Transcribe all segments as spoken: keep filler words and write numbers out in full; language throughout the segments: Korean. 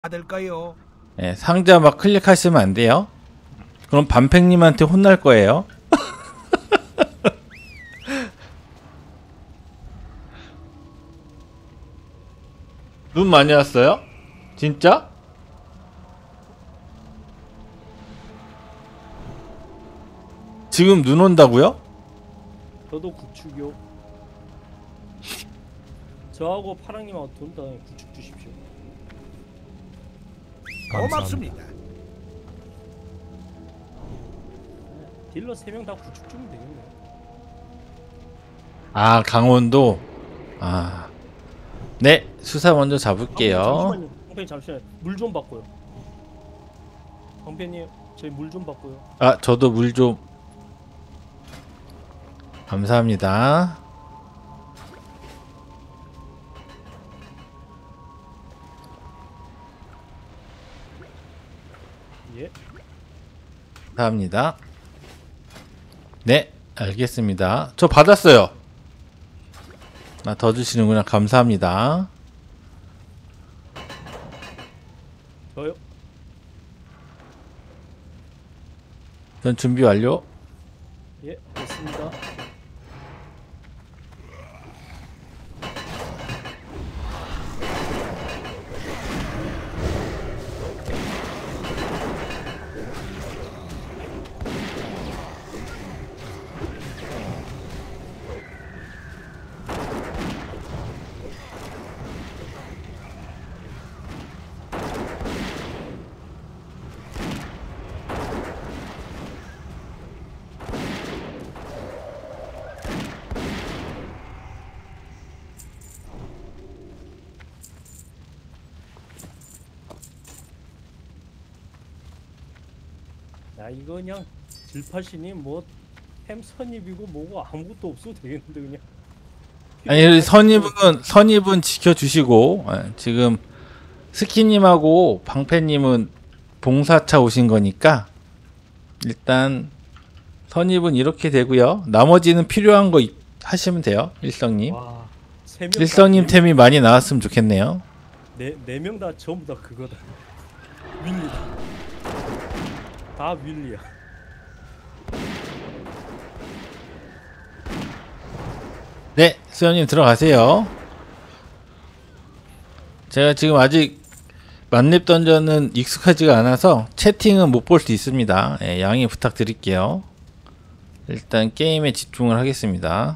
받을까요? 네, 상자 막 클릭하시면 안 돼요. 그럼 반팽님한테 혼날 거예요. 눈 많이 왔어요? 진짜? 지금 눈 온다고요? 저도 구축이요. 저하고 파랑님하고 돈 다 구축 주십시오. 고맙습니다. 딜러 세 명 다 구축 주면 되겠네. 아, 강원도. 아, 네, 수사 먼저 잡을게요. 잠시만요. 황팬님 잠시만요. 물 좀 바꿔요. 황팬님 저희 물 좀 바꿔요. 아, 저도 물 좀. 감사합니다. 예. 감사합니다. 네, 알겠습니다. 저 받았어요. 아, 더 주시는구나. 감사합니다. 저요. 전 준비 완료. 예, 됐습니다. 야 이거 그냥 질파신이 뭐템 선입이고 뭐고 아무것도 없어도 되겠는데 그냥. 아니, 선입은 선입은 지켜주시고, 예, 지금 스키님하고 방패님은 봉사차 오신 거니까 일단 선입은 이렇게 되고요. 나머지는 필요한 거 입- 하시면 돼요. 일성님. 와, 세 명 일성님 템이 많이 나왔으면 좋겠네요. 네네 명 다 전부 다 그거다. 윌리다. 다 윌리야. 네, 수현님 들어가세요. 제가 지금 아직 만렙 던전은 익숙하지가 않아서 채팅은 못 볼 수 있습니다. 예, 양해 부탁드릴게요. 일단 게임에 집중을 하겠습니다.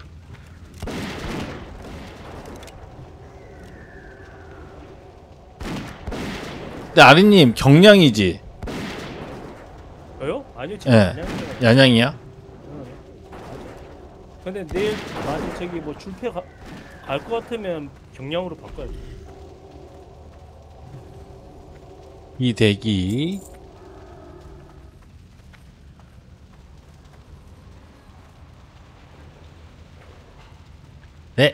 근데 아리님 경량이지? 저요? 아니요 지금 예. 아니야. 야냥이야? 근데 내일 만약 저기 뭐 줄패 갈 것 같으면 경량으로 바꿔야지. 이 대기. 네.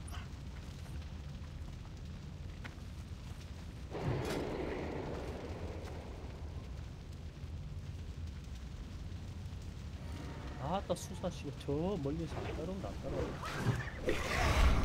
아따 수사씨가 저 멀리서 안 따라온다 안 따라온다.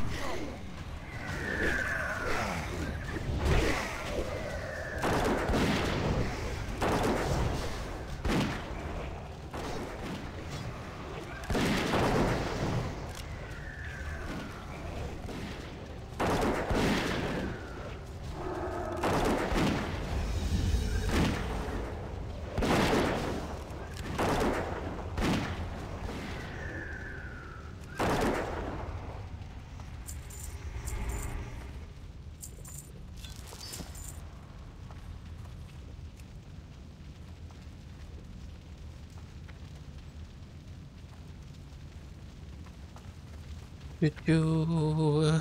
쭈쭈.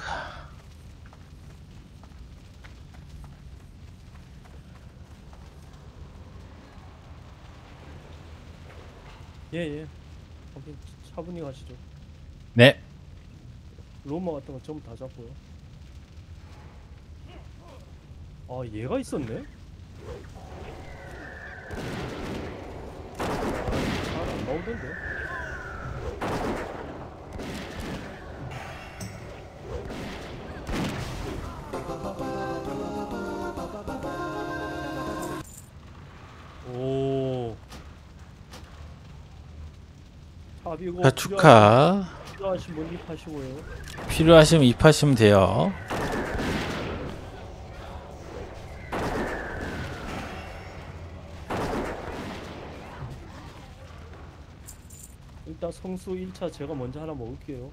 예예. 차분히 가시죠. 네. 로마 같은 거 전부 다 잡고요. 아 얘가 있었네? 잘안 나오던데? 축하합이고 축하 축하. 필요하신 분 입하시고요. 필요하시면 입하시면 돼요. 일단 성수 일 차 제가 먼저 하나 먹을게요.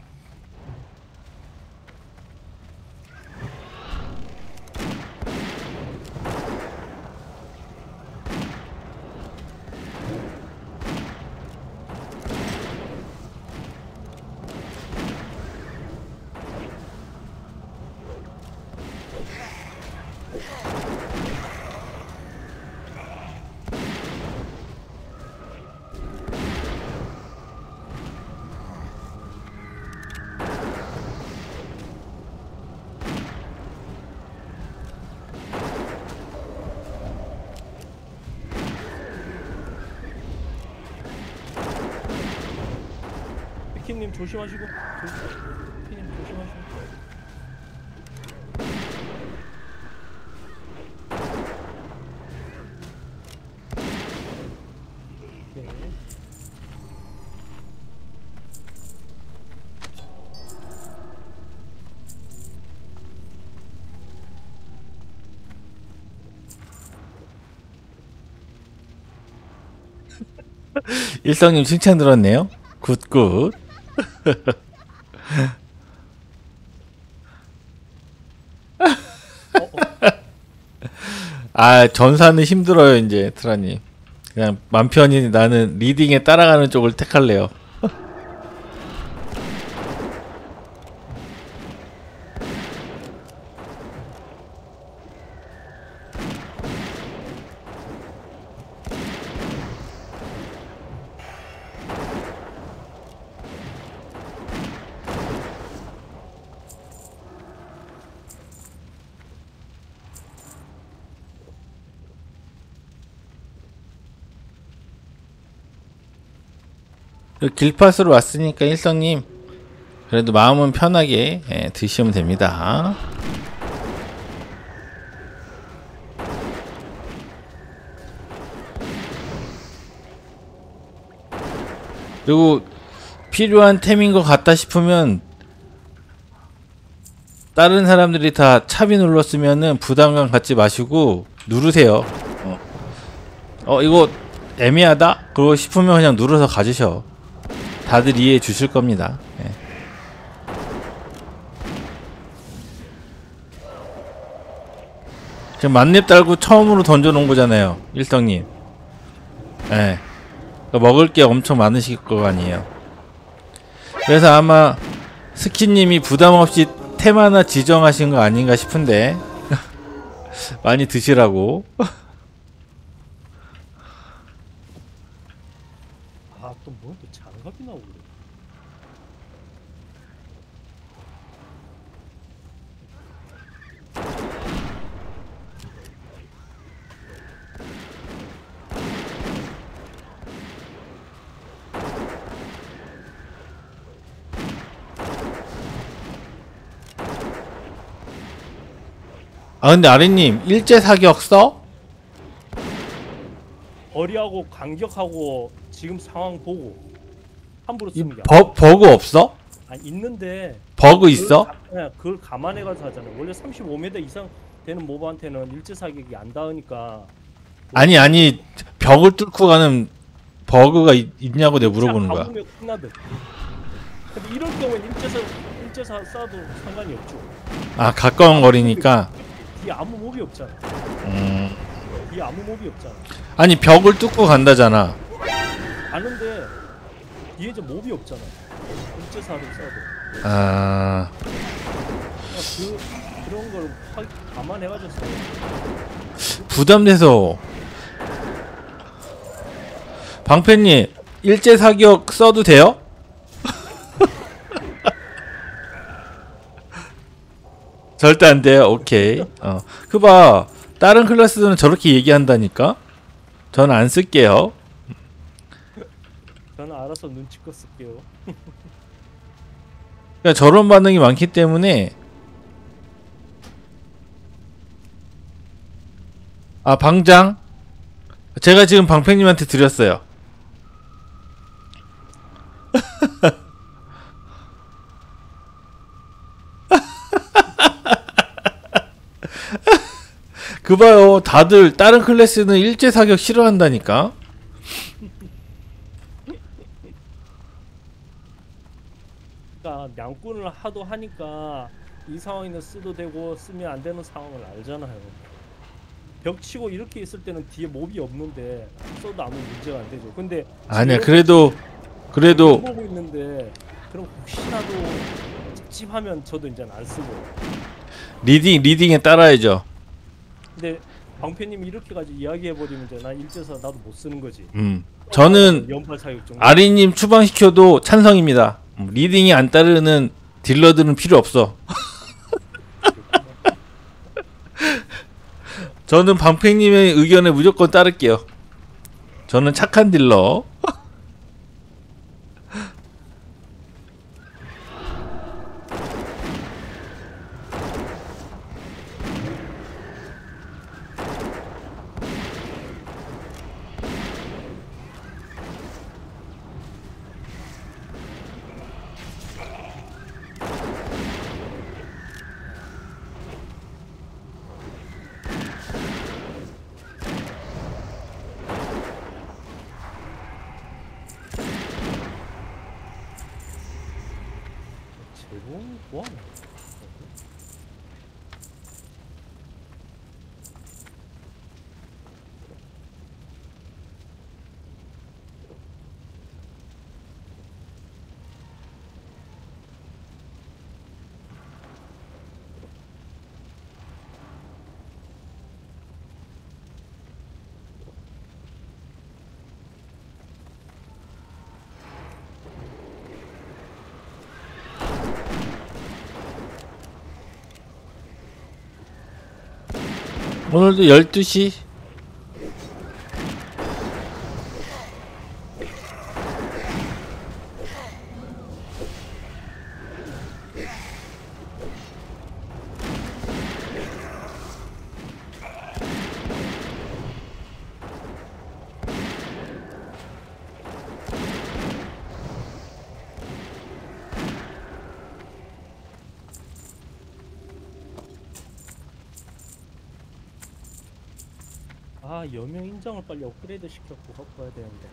피키님 조심하시고. 조- 피키님 조심하시고. 네. 일성님 칭찬 들었네요. 굿굿. 어, 어. 아 전사는 힘들어요 이제 트라님. 그냥 맘 편히 나는 리딩에 따라가는 쪽을 택할래요. 길팟으로 왔으니까 일성님 그래도 마음은 편하게 예, 드시면 됩니다. 그리고 필요한 템인 것 같다 싶으면 다른 사람들이 다 차비 눌렀으면은 부담감 갖지 마시고 누르세요. 어, 어 이거 애매하다? 그러고 싶으면 그냥 눌러서 가지셔. 다들 이해해 주실 겁니다. 예. 지금 만렙 달고 처음으로 던져놓은 거잖아요, 일성님. 예. 먹을 게 엄청 많으실 거 아니에요. 그래서 아마 스키님이 부담 없이 템 하나 지정하신 거 아닌가 싶은데 많이 드시라고. 아, 또 뭐 또 장갑이 나오고 그래. 아 근데 아래님 일제 사격 써? 거리하고 간격하고 지금 상황 보고 함부로 이 쓰는 게 버, 버그 없어? 아 있는데 버그 있어? 그걸, 가, 예, 그걸 감안해가지고 하잖아. 원래 삼십오 미터 이상 되는 모브한테는 일제 사격이 안 닿으니까. 아니 아니 벽을 뚫고 가는 버그가 있, 있냐고 내가 물어보는 거야. 가보면 끝나듯. 근데 이럴 경우엔 일제사 일제사 쏴도 상관이 없죠. 아 가까운 거리니까. 뒤에 아무 몹이 없잖아. 음. 뒤에 아무 몹이 없잖아. 아니 벽을 뚫고 간다잖아. 가는데 뒤에 이제 몹이 없잖아. 일제사를 쏴도. 아 그 그런 걸 화, 감안해가지고 써. 부담돼서. 방패님 일제 사격 써도 돼요? 절대 안 돼요. 오케이. 어. 그봐 다른 클래스들은 저렇게 얘기한다니까. 저는 안 쓸게요. 저는 알아서 눈치껏 쓸게요. 그러니까 저런 반응이 많기 때문에. 아 방장 제가 지금 방패님한테 드렸어요. 그 봐요. 다들 다른 클래스는 일제 사격 싫어한다니까. 그러니까 양꾼을 하도 하니까 이 상황에는 쓰도 되고 쓰면 안 되는 상황을 알잖아요. 벽 치고 이렇게 있을 때는 뒤에 몹이 없는데 써도 아무 문제가 안 되죠. 근데 아니야. 그래도 그래도 보고 있는데 그럼 혹시라도 찝찝하면 저도 이제 안 쓰고. 리딩 리딩에 따라야죠. 근데 방패님이 이렇게 가지고 이야기해 버리면 이제 나 일제사 나도 못 쓰는 거지. 음. 저는 연발 사격 정도. 아리님 추방시켜도 찬성입니다. 음, 리딩이 안 따르는 딜러들은 필요 없어. 저는 방팽님의 의견에 무조건 따를게요. 저는 착한 딜러. 제공 뭐? 오늘도 열두 시. 아 여명 인장을 빨리 업그레이드 시켜갖고 갖고 와야 되는데.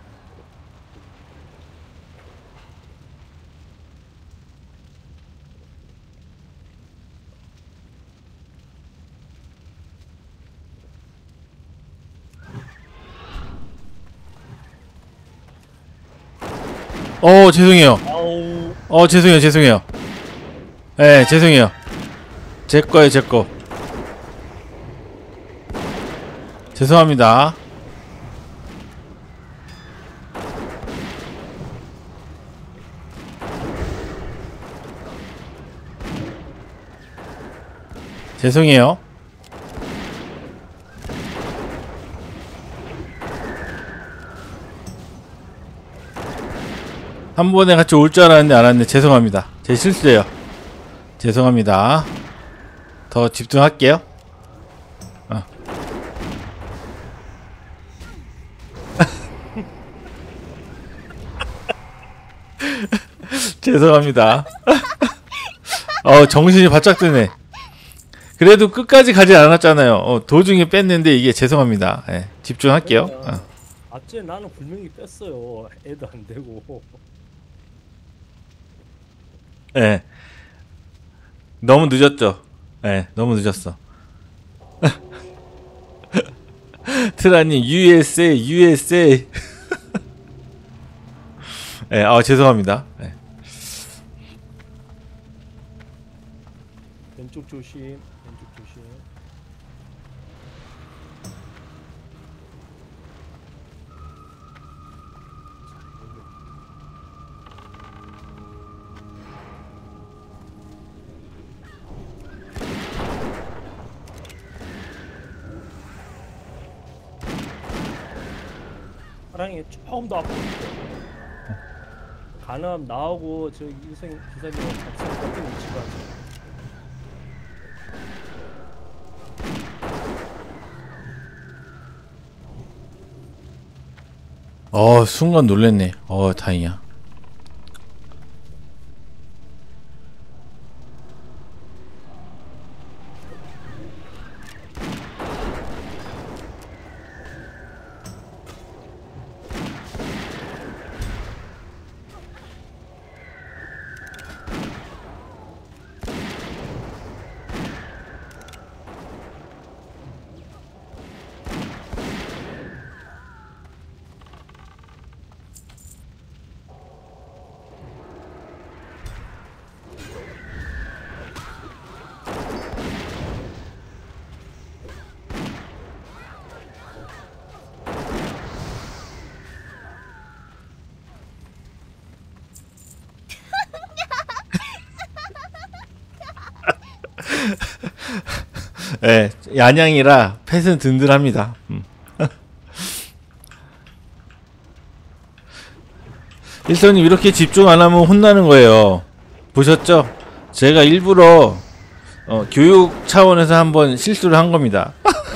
어 죄송해요. 아우 어 죄송해요 죄송해요. 예 죄송해요. 제 거예요 제 거. 죄송합니다. 죄송해요. 한 번에 같이 올 줄 알았는데 안 왔네. 죄송합니다. 제 실수예요. 죄송합니다. 더 집중할게요. 어. 죄송합니다. 어 정신이 바짝 드네. 그래도 끝까지 가지 않았잖아요. 어, 도중에 뺐는데 이게 죄송합니다. 예, 집중할게요. 어. 앞째 나는 분명히 뺐어요. 애도 안 되고. 예. 너무 늦었죠. 예, 너무 늦었어. 트라님 유에스에이 유에스에이. 예, 아 죄송합니다. 예. 왼쪽 조심. 왼쪽 조심. 사랑이 조금 더 앞으로. 가능하면 나하고 저 이생 기사님하고 같이 같은 위치로 하자. 어 순간 놀랬네. 어 다행이야. 예, 야냥이라 펫은 든든합니다. 음. 일선님 이렇게 집중 안 하면 혼나는 거예요. 보셨죠? 제가 일부러 어, 교육 차원에서 한번 실수를 한 겁니다.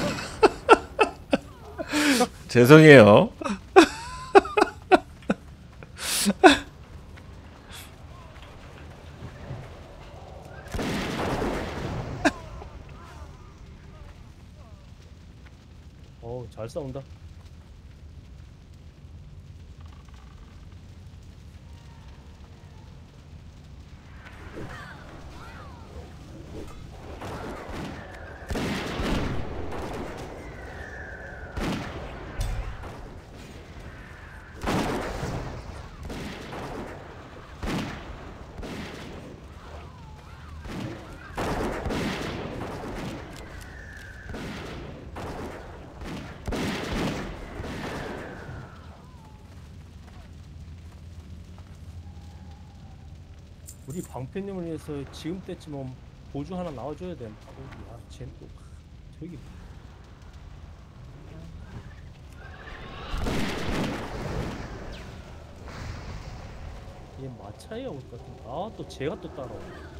죄송해요. 어우, 잘 싸운다. 우리 방패님을 위해서 지금 때쯤은 보조 하나 나와줘야 돼. 야, 쟤는 또 저기 얘 마차에 올 것 같은데. 아, 또 쟤가 또 따라와.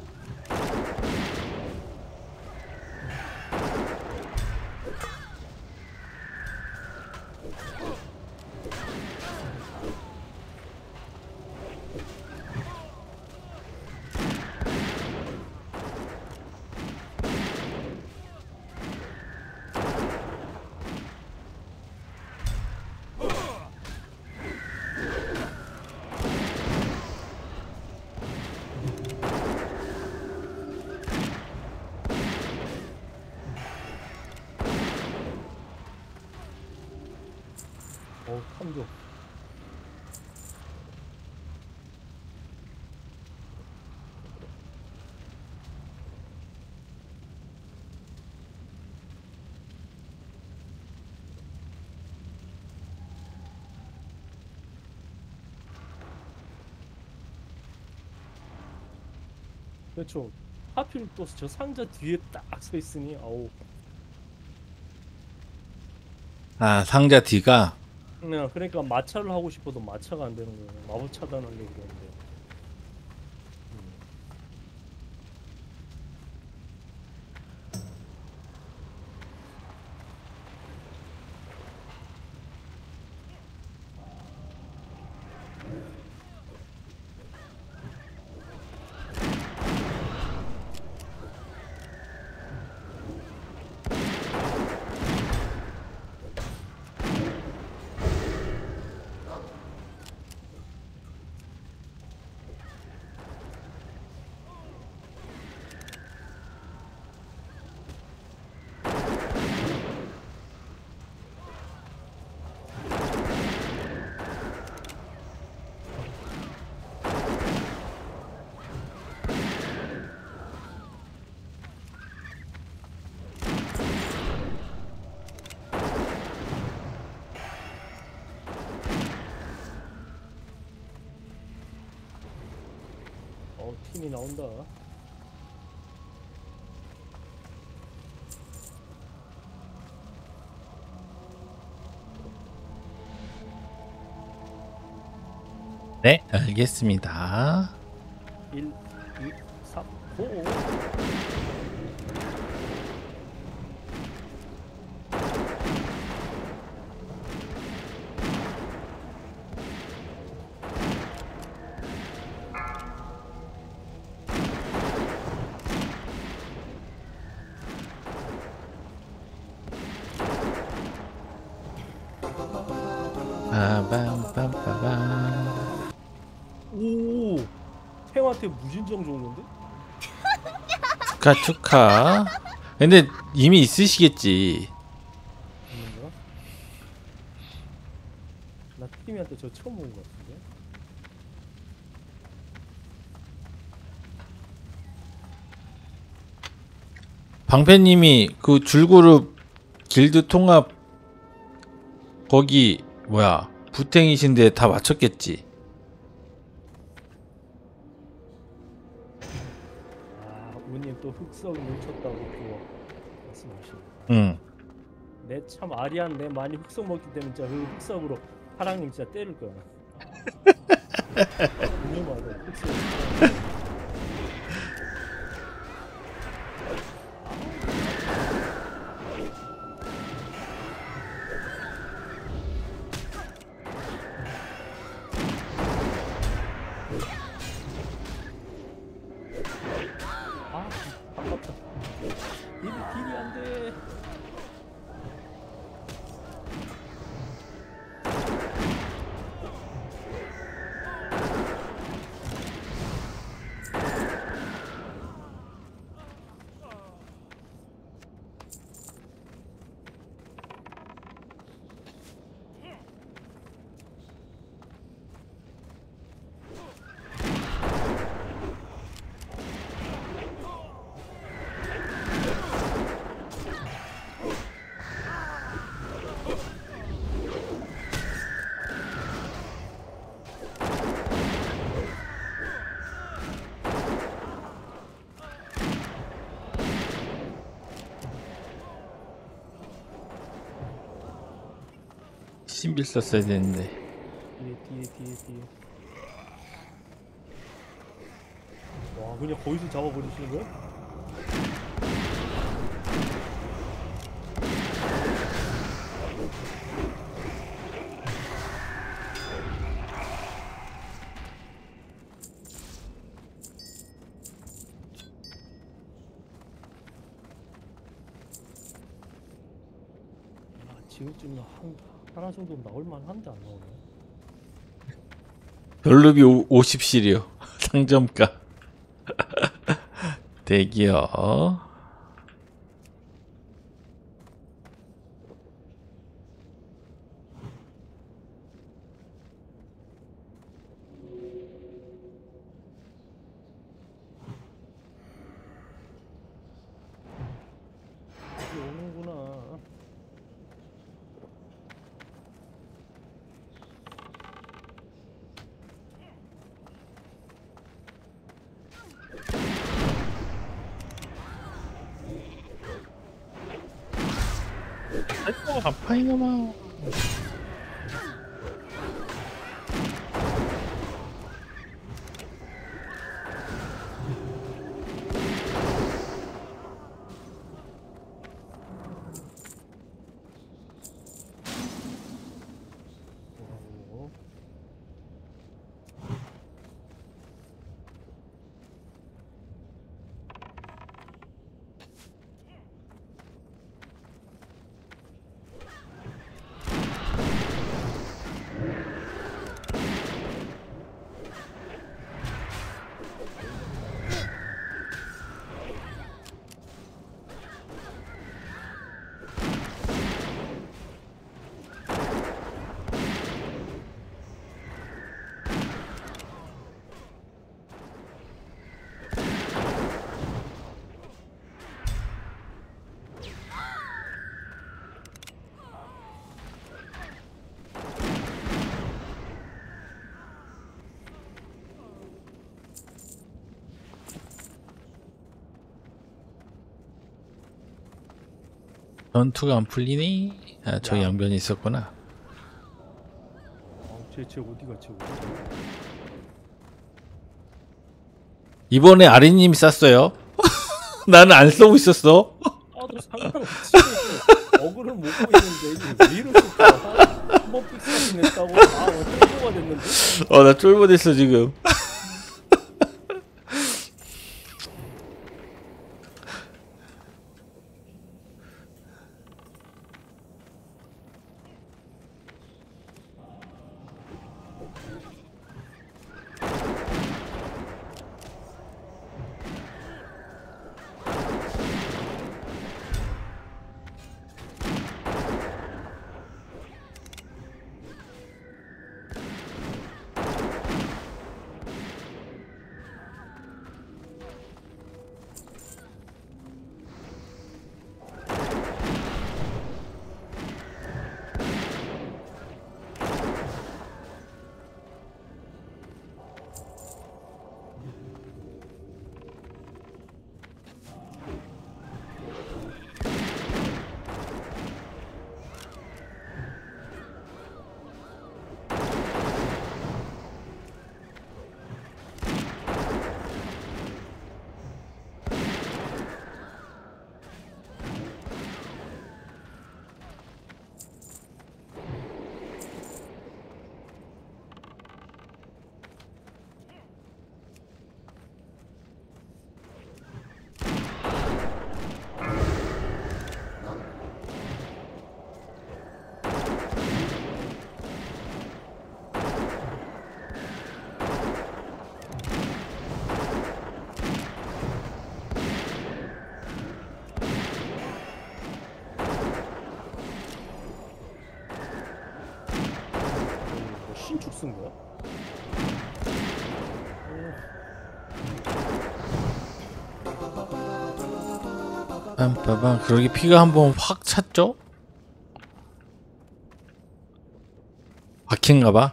어, 탐조. 그렇죠. 하필 또 저 상자 뒤에 딱 서 있으니 아우. 아, 상자 D가 네, 그러니까 마차를 하고 싶어도 마차가 안 되는 거예요. 마법 차단하려고 그러는데. 어, 팀이 나온다. 네, 알겠습니다. 일, 이, 삼, 오. 빠밤빰빠밤. 오, 템한테 무진정 좋은 건데? 축하 축하. 근데 이미 있으시겠지. 있는가? 나 팀한테 저 처음 본 것 같은데? 방패님이 그 줄그룹 길드 통합 거기 뭐야 부탱이신데 다 맞췄겠지. 아, 운이 또 흑석 놓쳤다고 또 말씀하시는. 응. 내 참 아리한 내 많이 흑석 먹기 때문에 진짜 그 흑석으로 하랑님 진짜 때릴 거야. 위험하다. 흑석. 아, 아깝다. 딜이 딜이 안 돼. 신빌 썼어야 되는데. 뒤에 뒤에 뒤에 뒤에. 와 그냥 거기서 잡아버리시는 거야? 아, 지금쯤은 한 하나 정도 나올 만한데 안 나오네. 별루비 오십 실이요. 상점가. 대기요. 여기 오는구나. 아이고 아파 이놈아. 오. 전투가 안 풀리니? 아, 저 야. 양변이 있었구나. 어, 쟤쟤 어디 갔지? 어디? 이번에 아리님이 쐈어요. 나는 안 쏘고 있었어. 아도 상관없지. 어그를 못 보이는데 이게 왜 이러실까? 한번 픽스하긴 했다고. 아 어떻게 뭐가 됐는데? 어, 나 쫄보됐어 지금. 신축 쓴 거야? 빰빠밤. 그러게 피가 한번 확 찼죠? 박힌가봐.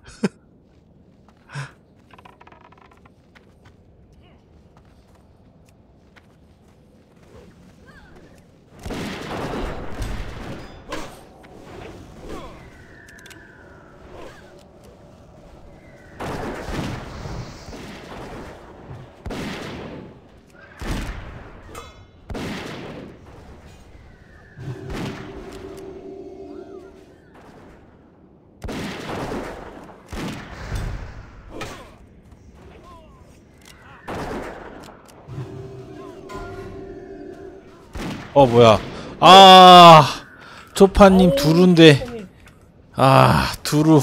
어 뭐야. 아 초파님 두루인데. 아 두루.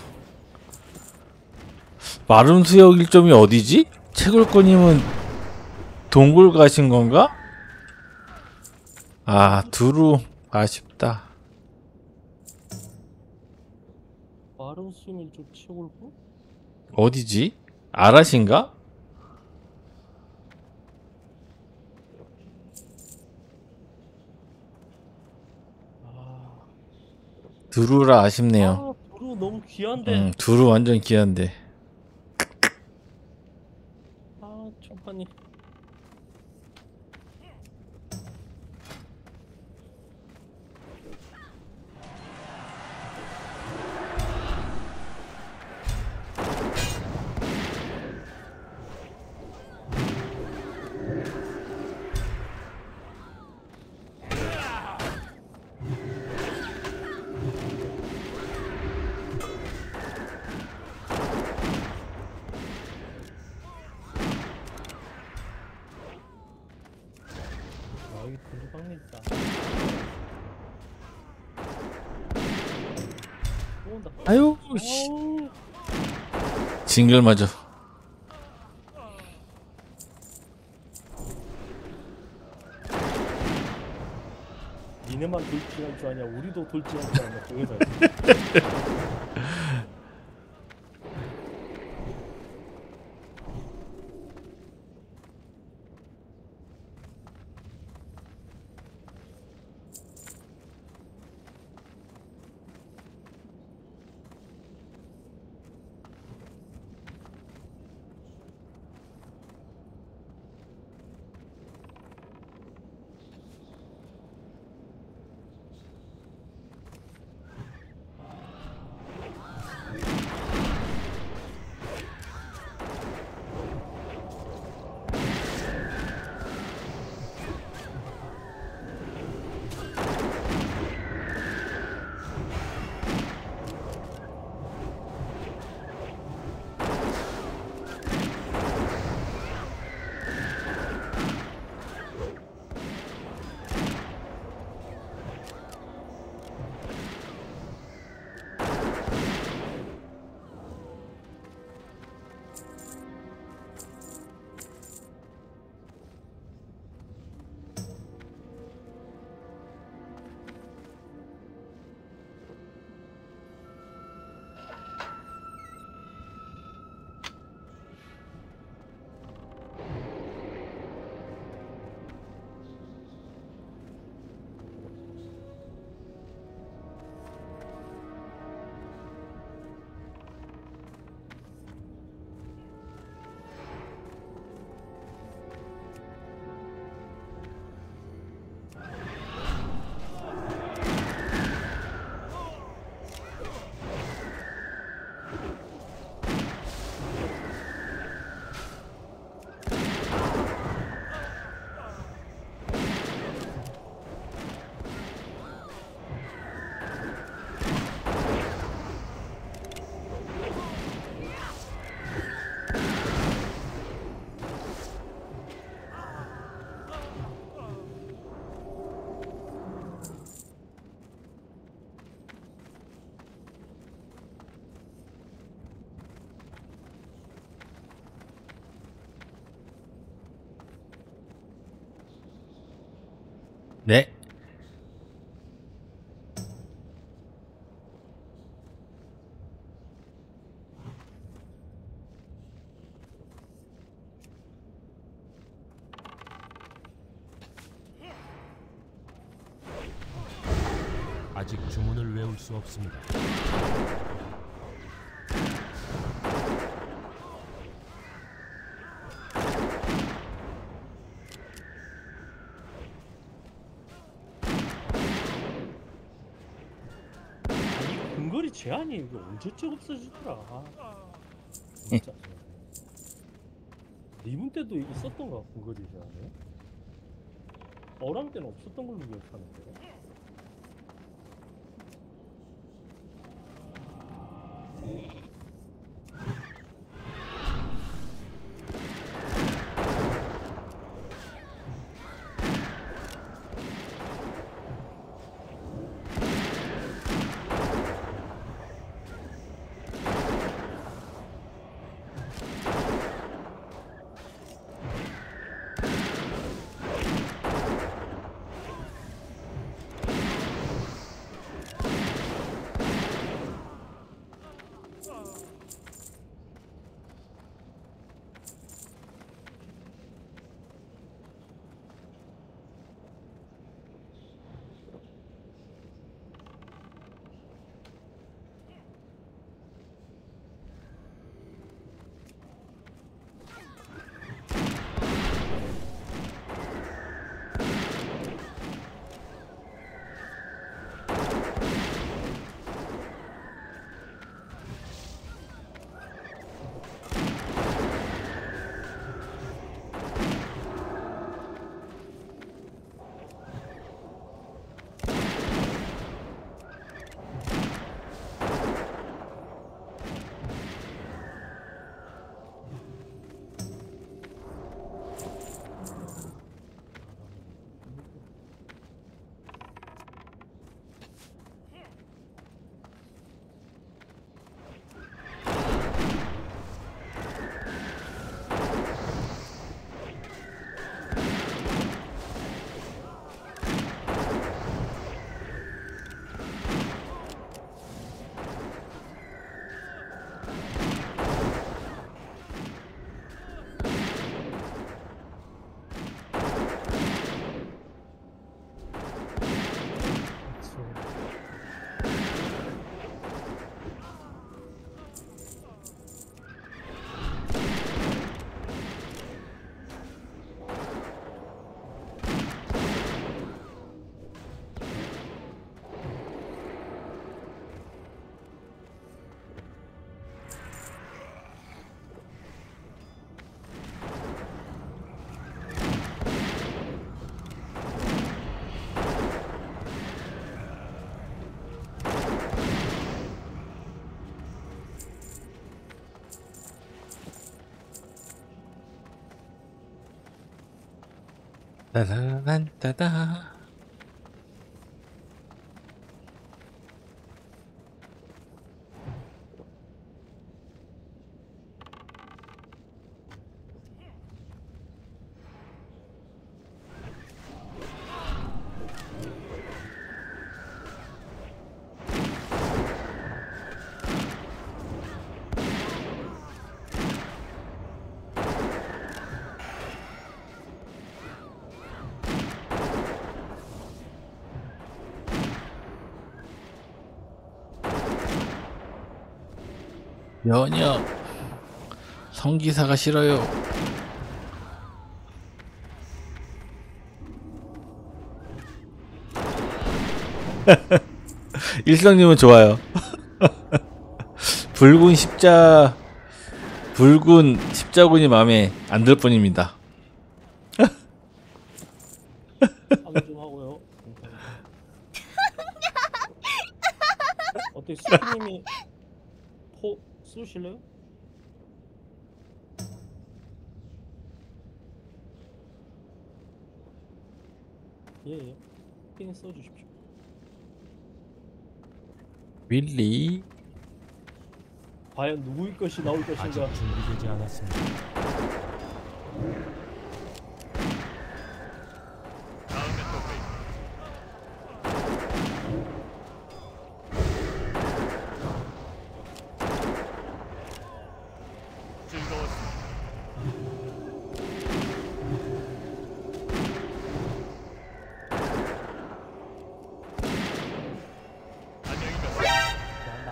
마름수역 일점이 어디지? 채굴꾼님은 동굴 가신 건가? 아 두루 아쉽다. 마른 수염이 좀 채굴고? 어디지? 아라신가? 아, 두루라 아쉽네요. 아 도로 너무 귀한데. 음, 두루 완전 귀한데. 아 초파님. 아 여기 돌방네 있다. 또 온다. 아유 씨. 아우. 징글맞아. 니네만 돌진할 줄 아냐? 우리도 돌진할 줄 아냐? 그거다. 네. 아직 주문을 외울 수 없습니다. 아니 근거리 제한이 이거 언제쯤 없어지더라. 진짜. 리븐 때도 이거 썼던가 근거리 제한이? 어랑 때는 없었던 걸로 기억하는데. 따다란따다. 면역 성기사가 싫어요. 일성님은 좋아요. 붉은 십자 붉은 십자군이 마음에 안 들 뿐입니다. 하기 좀 하고요. 어떻게 수님이 포 쏘실래요? 예예. 핀 써주십시오. 윌리 과연 누구의 것이 나올 것인가? 아직 준비되지 않았습니다.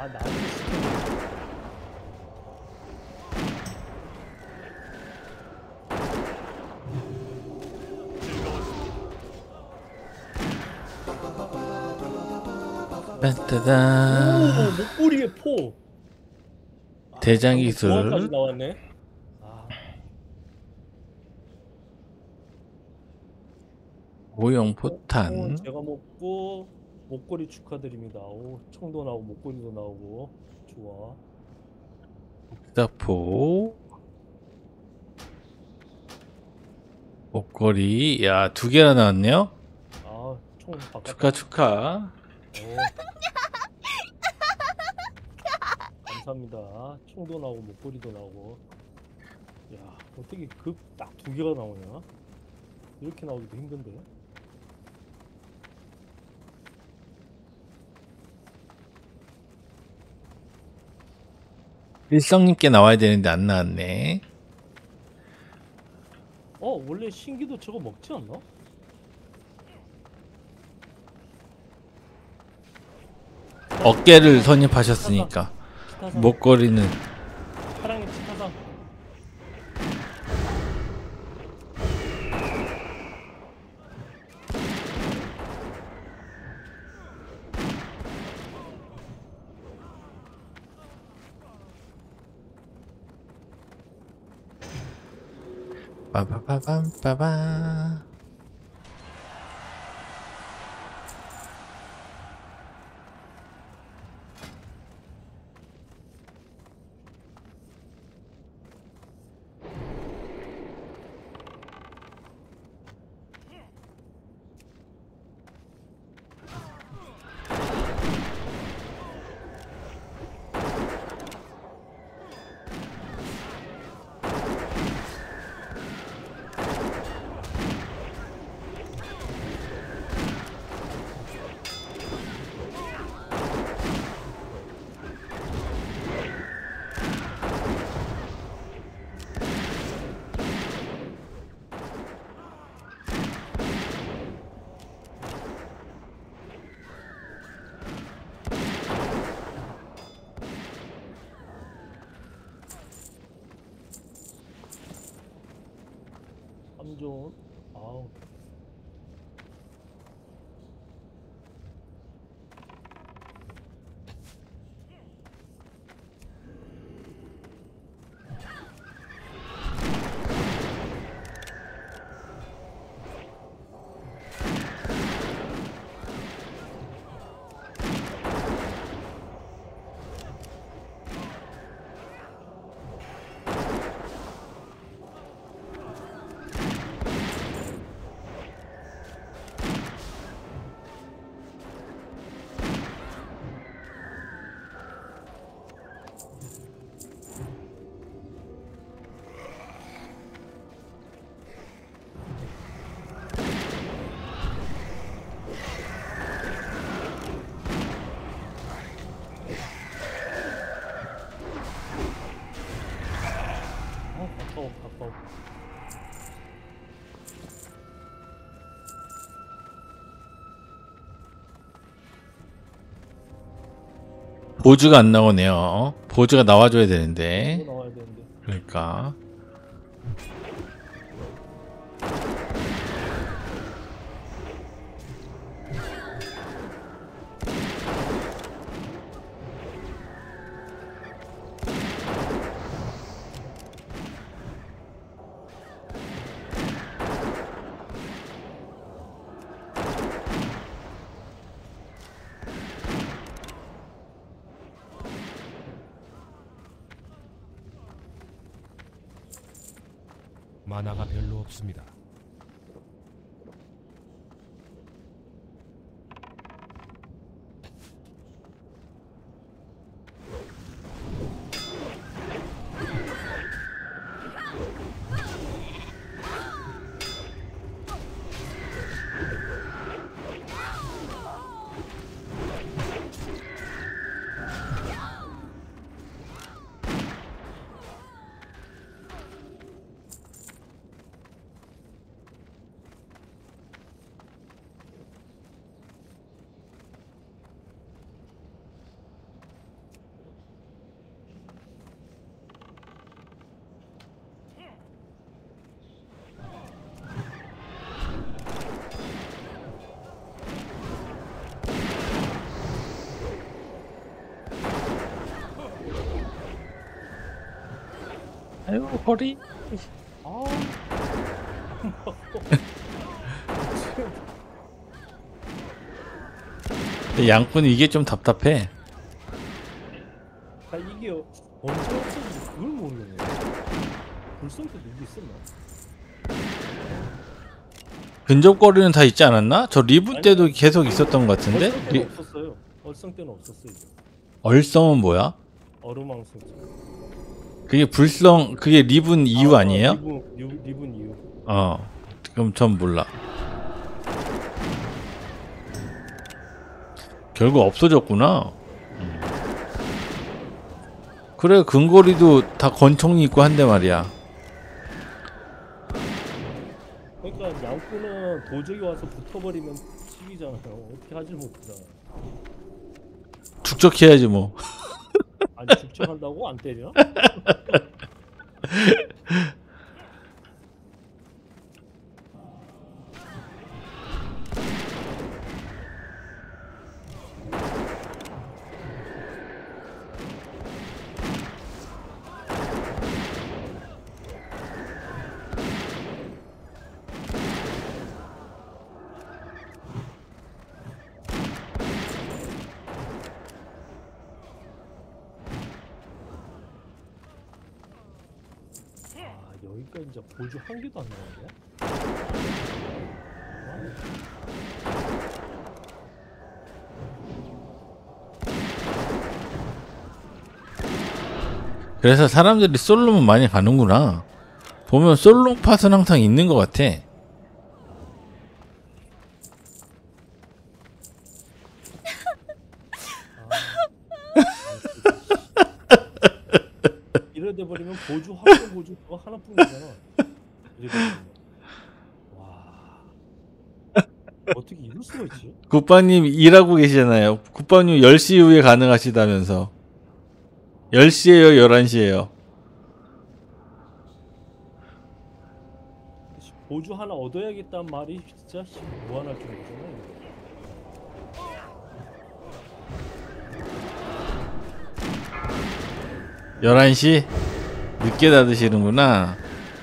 나 나한테 시켜. 딴따단. 오, 목걸이에 포. 대장 방금 기술. 보안까지 나왔네. 아, 오형 어, 포탄. 제가 먹고 목걸이 축하드립니다. 오, 총도 나오고 목걸이도 나오고 좋아. 기다포. 목걸이. 야, 두 개나 나왔네요. 아, 총 바꿨다. 축하 축하. 오. 감사합니다. 총도 나오고 목걸이도 나오고. 야, 어떻게 그 딱 두 개가 나오냐? 이렇게 나오기도 힘든데. 일성님께 나와야 되는데 안 나왔네. 어, 원래 신기도 저거 먹지 않나? 어깨를 선입하셨으니까 치타산. 목걸이는 사랑의 치타산. 빠바바밤빠바. 삼존. 아우. 아, 가까워, 가까워. 보주가 안 나오네요. 보주가 나와줘야 되는데. 이거 나와야 되는데. 그러니까 만화가 별로 없습니다. 아유 허리. 아. 근데 양꾼이 이게 좀 답답해. 아 이게 언제 없어진지 그걸 모르겠네. 불성도 누구 있었나? 근접거리는 다 있지 않았나? 저 리분 때도 계속 있었던 것 같은데? 얼성 때는 리... 없었어요. 얼성 때는 없었어 이게. 얼성은 뭐야? 어루망성. 그게 불성, 그게 리분 이유 아, 아니에요? 리분, 리, 리분 이유. 어, 그럼 전 몰라. 결국 없어졌구나. 음. 그래, 근거리도 다 권총이 있고 한데 말이야. 그러니까 양꾼은 도적이 와서 붙어버리면 치기잖아요. 어떻게 하질 못하잖아. 축적해야지 뭐. 아니 죽쳐간다고 안 때려? 여기까지 이제 보조 한 개도 안 나오네. 그래서 사람들이 솔로만 많이 가는구나. 보면 솔로 팟은 항상 있는 것 같아. 이래 돼 버리면 보조 확정 보조 그거 하나뿐이잖아. 이래 버리면. 와. 어떻게 이럴 수가 있지? 굿바님 일하고 계시잖아요. 굿바님 열 시 이후에 가능하시다면서. 열 시에요, 열한 시에요? 보조 하나 얻어야겠다는 말이 진짜 무한할 정도잖아. 열한 시? 늦게 닫으시는구나.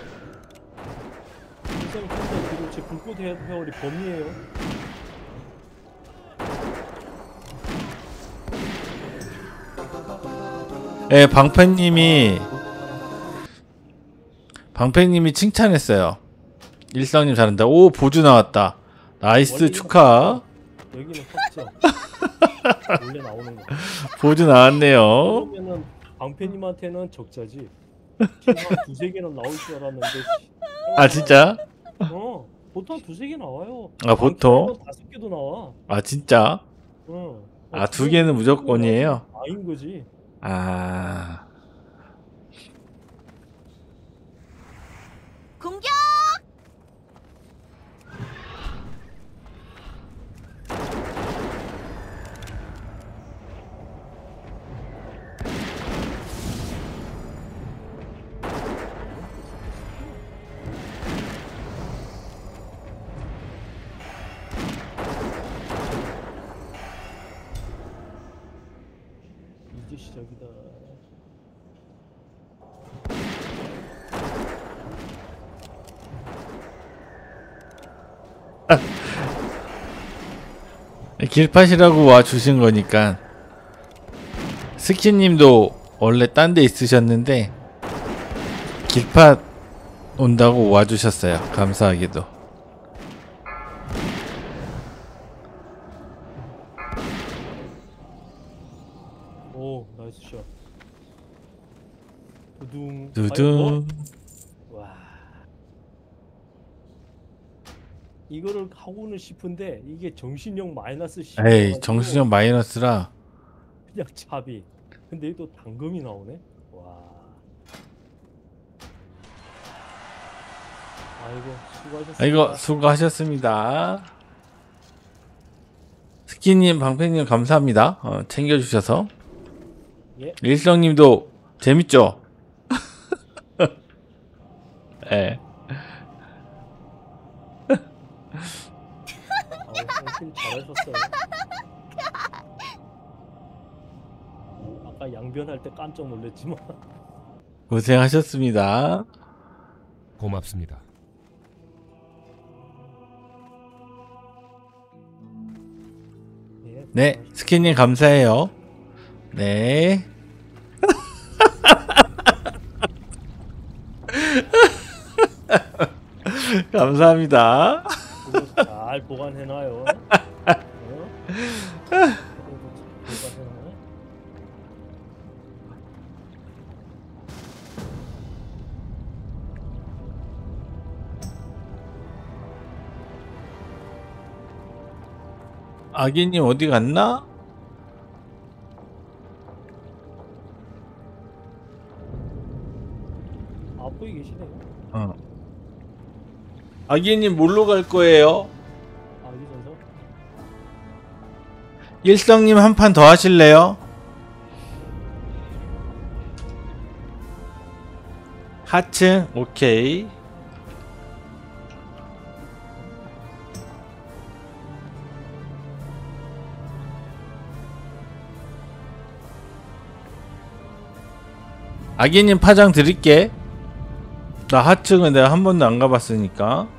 선생님 근데 지금 제 불꽃 회- 회오리 범이에요. 예, 방패님이 방패님이 칭찬했어요. 일성님 잘한다. 오, 보조 나왔다. 나이스, 원래는 축하. 여기는 확정. 원래 나오는 거. 보조 나왔네요. 그러면은 방패님한테는 적자지. 지금 한 두세 개는 나올 줄 알았는데. 아, 진짜? 어, 보통 한 두세 개 나와요. 아, 보통? 방패는 다섯 개도 나와. 아, 진짜? 응. 아, 두 개는 무조건이에요? 아인 거지. 아, 공격! 이제 시작이다. 길팟이라고 와 주신 거니까. 스키님도 원래 딴 데 있으셨는데 길팟 온다고 와 주셨어요. 감사하게도. 오, 나이스 샷. 두둥. 두둥. 아이고. 와. 이거를 하고는 싶은데 이게 정신력 마이너스 십. 에이, 정수정 마이너스라. 그냥 차비. 근데 또 당금이 나오네. 와. 아이고 수고하셨습니다. 아이고, 수고하셨습니다. 스키님, 방패님 감사합니다. 어, 챙겨주셔서. 예. 일성님도 재밌죠? 예. 아, 선생님 잘하셨어요. 아까 양변할 때 깜짝 놀랐지만 고생하셨습니다. 고맙습니다. 예, 네, 스키님 감사해요. 네. 감사합니다. 그거 잘 보관해놔요. 어? 보관해놔요. 아기님 어디 갔나? 앞에 계시네요. 어. 아기님 뭘로 갈 거예요? 아기 전사. 일성님 한 판 더 하실래요? 하층 오케이. 아기님 파장 드릴게. 나 하층은 내가 한 번도 안 가봤으니까.